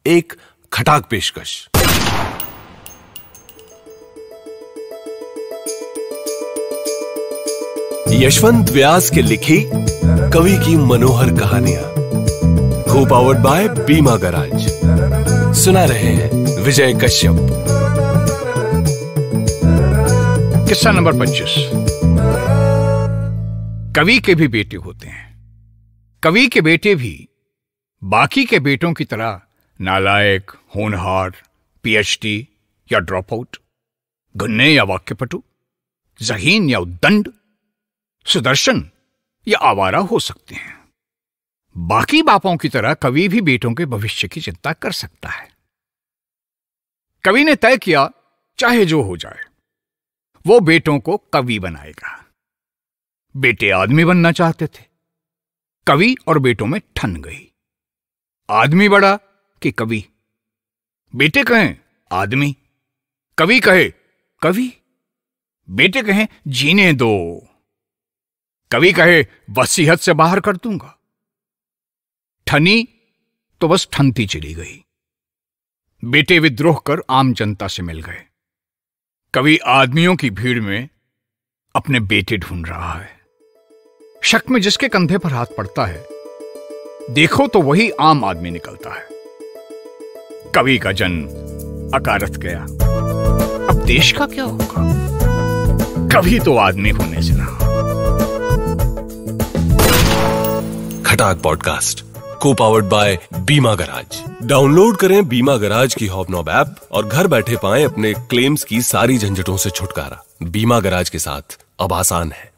एक खटाक पेशकश। यशवंत व्यास के लिखी कवि की मनोहर कहानियां, को पावर्ड बाय बीमा गराज। सुना रहे हैं विजय कश्यप। किस्सा नंबर 25। कवि के भी बेटे होते हैं। कवि के बेटे भी बाकी के बेटों की तरह नालायक, होनहार, पीएचडी या ड्रॉप आउट, गन्ने या वाक्यपटु, ज़हीन या उद्दंड, सुदर्शन या आवारा हो सकते हैं। बाकी बापों की तरह कवि भी बेटों के भविष्य की चिंता कर सकता है। कवि ने तय किया, चाहे जो हो जाए, वो बेटों को कवि बनाएगा। बेटे आदमी बनना चाहते थे। कवि और बेटों में ठन गई। आदमी बड़ा कि कवि। बेटे कहें आदमी, कवि कहे कवि। बेटे कहें जीने दो, कवि कहे वसीयत से बाहर कर दूंगा। ठनी तो बस ठनती चली गई। बेटे विद्रोह कर आम जनता से मिल गए। कवि आदमियों की भीड़ में अपने बेटे ढूंढ रहा है। शक में जिसके कंधे पर हाथ पड़ता है, देखो तो वही आम आदमी निकलता है। कवि का जन्म अकारथ गया। अब देश का क्या होगा? कवि तो आदमी होने से रहा। खटाक पॉडकास्ट को powered by Bima garage. Download करें बीमा गराज की हॉबनॉब ऐप और घर बैठे पाएं अपने क्लेम्स की सारी झंझटों से छुटकारा। बीमा गराज के साथ अब आसान है।